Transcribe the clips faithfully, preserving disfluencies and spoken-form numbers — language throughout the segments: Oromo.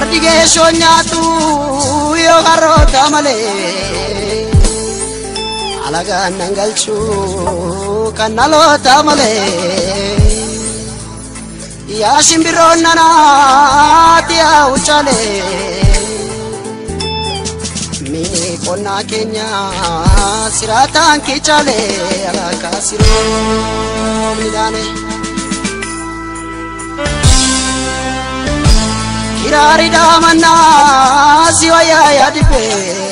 fardige shonyatu yo garota male alaga nangalchu kanalota male ya shimbironna natia uchale mini konna kenya siratan kichale alaka siro midane kirari damana siwaya yadipe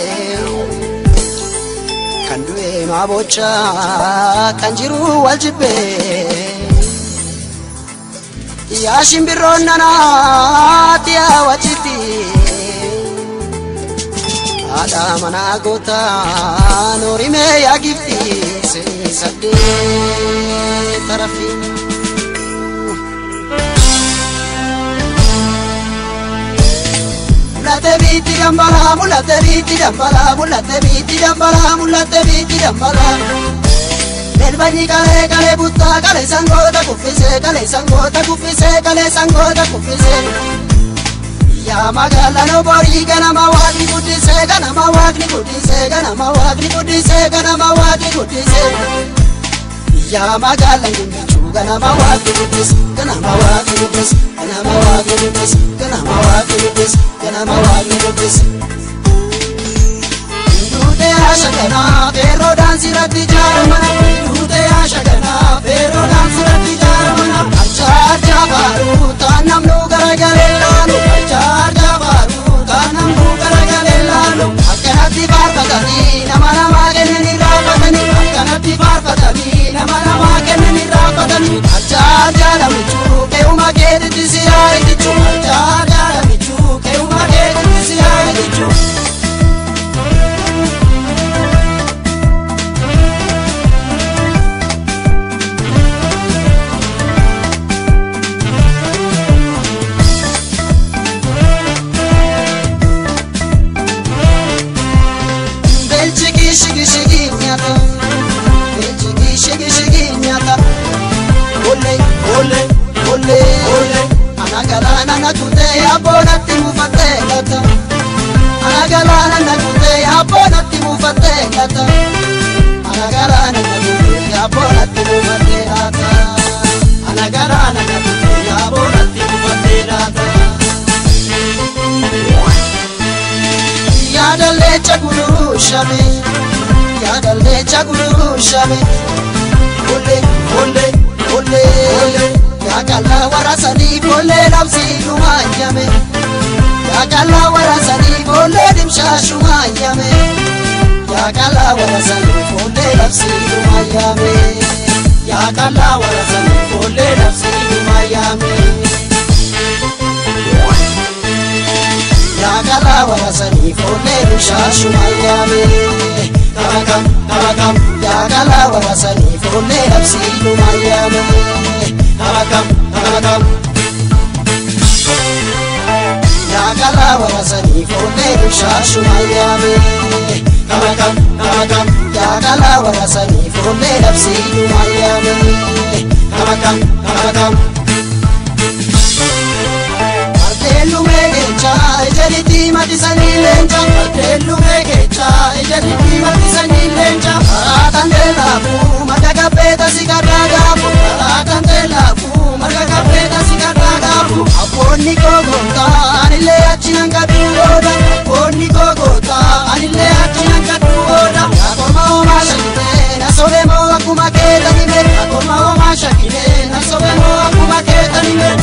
kandue mabocha kanjiru waljipe ya shimbironna natia wachiti ada mana gota norime ya gifti se sade tarafi mulate biti gambala mulate biti gambala mulate biti gambala mulate biti gambala Nelbani kale kale butta kale sangota kufise kale sangota kufise kale sangota kufise ya magala no bori kana mawadi kutise kana mawadi kutise kana mawadi kutise kana mawadi kutise ya magala ngumbichu kana mawadi kutise kana mawadi kutise kana mawadi kutise kana mawadi kutise kana mawadi kutise Dude ashagana pero dansi rati jarmana Dude ashagana pero dansi rati jarmana Achar jabaru tanam nu garagare lalu Achar jabaru tanam nu garagare lalu Akkanati barbatani nama nama kennani rafatani Akkanati barbatani nama nama kennani rafatani Achar jalamichu keuma kediti sirai dichu Achar jalamichu keuma kediti sirai dichu Shigi shigi nyata, shigi shigi shigi nyata. Ole ole ole ole. Anagala nana tute abona timu fate kata. Anagala nana tute abona timu fate kata. Anagala nana tute abona timu fate kata. Anagala nana tute abona timu fate kata. Yadale chakulu shame. Yadale chakulu shame Ole, ole, ole, ole Yakala warasani bole lapsi lumayame Yakala warasani bole dimsha shumayame Yakala warasani bole lapsi lumayame Yakala warasani bole lapsi lumayame Yakala warasani bole dimsha shumayame Tarakam, tarakam, yakala warasani fole lapsi lumayame Tarakam, tarakam Yakala warasani fole lusha shumayame Tarakam, tarakam, yakala warasani fole lapsi lumayame Tarakam, tarakam Artelu megecha, ejeriti matisani lencha Artelu megecha, ejeriti matisani lencha Aratandela bu, magaga peta sikaraga bu Aratandela bu, magaga peta sikaraga bu Aponi kogota, anile achinanga duoda Aponi kogota, anile achinanga duoda Akoma oma shakite, nasobe mo akuma keta nime Akoma oma shakite, nasobe mo akuma keta nime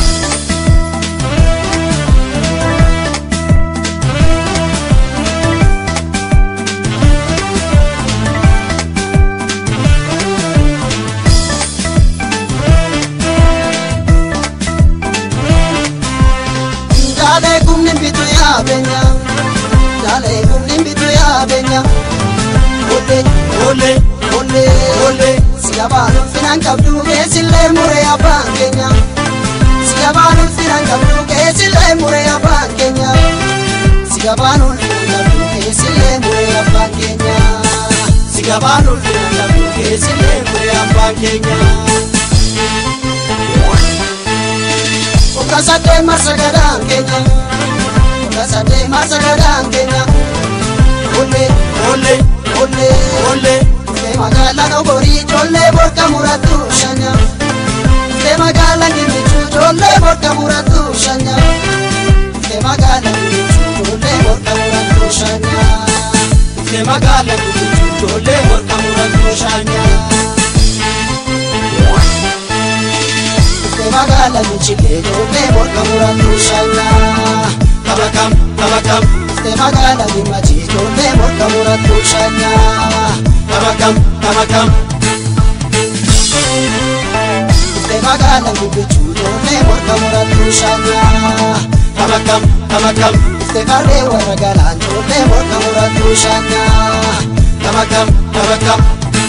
Dale kumnin bitu ya benya Dale kumnin bitu ya benya Ole, ole, ole, ole Siyabalu finan kabdu kesile mure abang kenya Siyabalu finan kabdu kesile mure abang kenya Siyabalu finan kabdu kesile mure abang kenya Siyabalu finan kabdu kesile mure abang kenya Kasate masagadan Kenya, sade masa gadang kenya Ole ole ole ole Te magala no bori jolle borka muratu shanya Te magala ni michu jolle borka muratu shanya Te magala ni michu jolle borka muratu shanya Te magala ni michu jolle borka muratu shanya Te magala ni chile jolle borka muratu shanya Tabakam tabakam Te magala ni machi jolle borka muratu shanya Tabakam tabakam Te magala ni bichu jolle borka muratu shanya Tabakam tabakam Te karre waragalan jolle borka muratu shanya Tabakam tabakam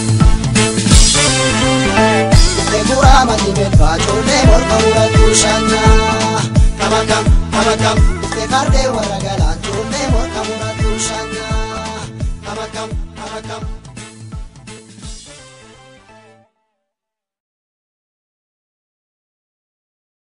Te kurama ni betwa jolle borka muratu shanya Tabakam tabakam Te karre waragalan jolle borka